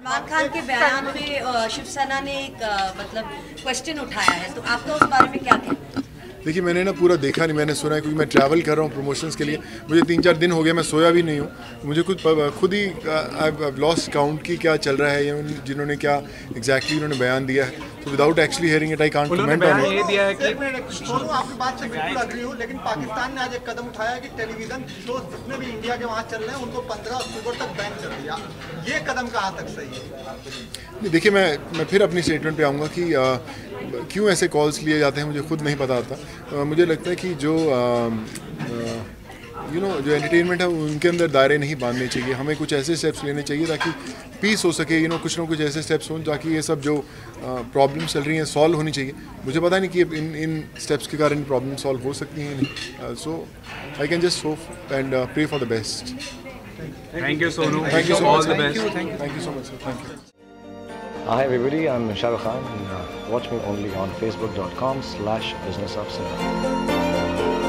सलमान खान के बयान पे शिवसेना ने एक मतलब क्वेश्चन उठाया है, तो आपका उस बारे में क्या कहना है? देखिए, मैंने ना पूरा देखा नहीं, मैंने सुना है क्योंकि मैं ट्रैवल कर रहा हूँ प्रमोशंस के लिए। मुझे 3-4 दिन हो गए, मैं सोया भी नहीं हूँ। मुझे खुद ही आई लॉस्ट काउंट की क्या चल रहा है या जिन्होंने क्या एग्जैक्टली उन्होंने बयान दिया है। तो without actually hearing it I can't comment on it. ये दिया है कि दोनों आपकी बात से बिल्कुल अग्री हूँ, लेकिन पाकिस्तान ने आज एक कदम उठाया कि टेलीविजन शो जितने भी इंडिया के वहाँ चल रहे हैं उनको 15 अक्टूबर तक बैन कर दिया। ये कदम कहाँ तक सही है? देखिए, मैं फिर अपनी स्टेटमेंट पे आऊँगा कि क्यों ऐसे कॉल्स लिए जाते हैं मुझे खुद नहीं पता आता। मुझे लगता है कि जो जो एंटरटेनमेंट है उनके अंदर दायरे नहीं बांधने चाहिए। हमें कुछ ऐसे स्टेप्स लेने चाहिए ताकि पीस हो सके। कुछ ना कुछ ऐसे स्टेप्स हों ताकि ये सब जो प्रॉब्लम्स चल रही हैं सॉल्व होनी चाहिए। मुझे पता नहीं कि इन स्टेप्स के कारण प्रॉब्लम सॉल्व हो सकती हैं नहीं। So I can just hope and pray for the best. Thank you, Sonu. Thank you so All much. the best. Thank you so much, sir. Thank you. Hi everybody, I'm Shah Rukh Khan and watch me only on facebook.com/businessofcinema.